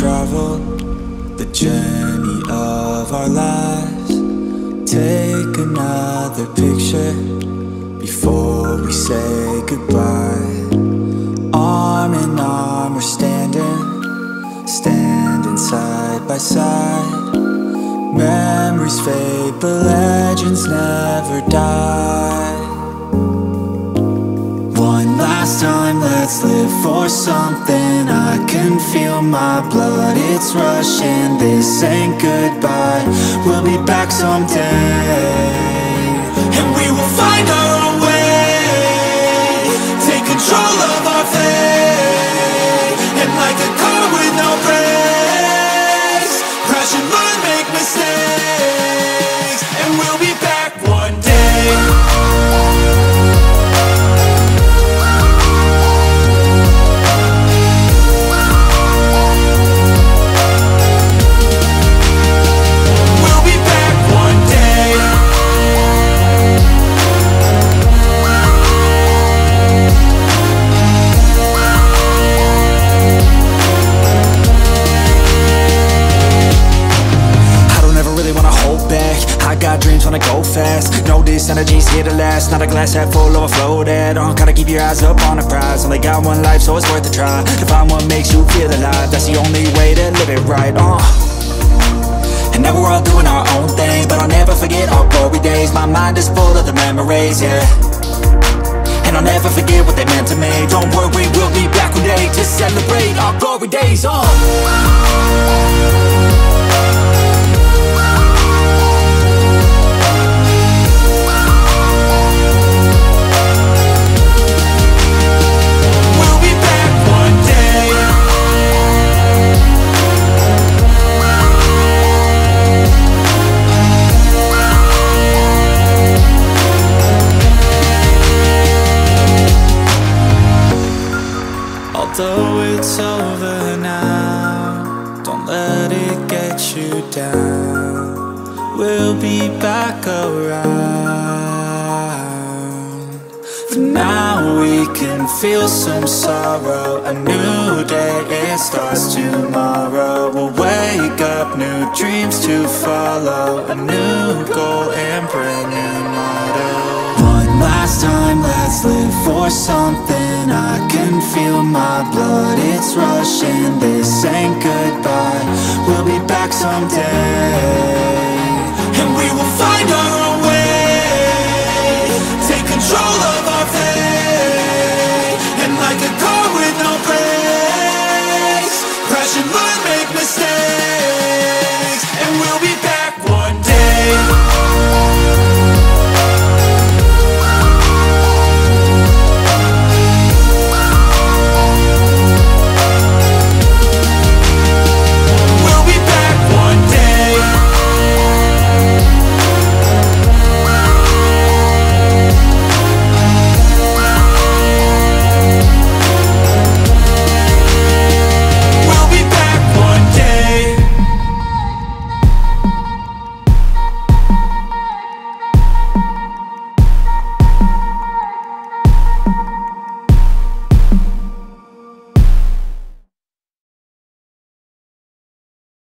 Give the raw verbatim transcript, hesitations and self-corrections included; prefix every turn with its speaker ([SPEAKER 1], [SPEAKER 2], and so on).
[SPEAKER 1] travel the journey of our lives. Take another picture before we say goodbye. Arm in arm we're standing, standing side by side. Memories fade but legends never die. One last time, let's live for something. I can feel my blood, it's rushing. This ain't goodbye, we'll be back someday. And we will find our own way, take control of our fate. And like a car with no brakes, crash and learn, make mistakes. And we'll be back one day. Wanna go fast, know this energy's here to last. Not a glass half full, overflow that. uh, Gotta keep your eyes up on the prize. Only got one life, so it's worth a try. To find what makes you feel alive, that's the only way to live it right. uh. And now we're all doing our own thing, but I'll never forget our glory days. My mind is full of the memories, yeah. And I'll never forget what they meant to me. Don't worry, we'll be back one day to celebrate our glory days, uh. Although it's over now, don't let it get you down. We'll be back around. For now we can feel some sorrow. A new day, it starts tomorrow. We'll wake up, new dreams to follow. A new goal and brand new motto. Last time, let's live for something. I can feel my blood, it's rushing. This ain't goodbye, we'll be back someday. And we will find our own way.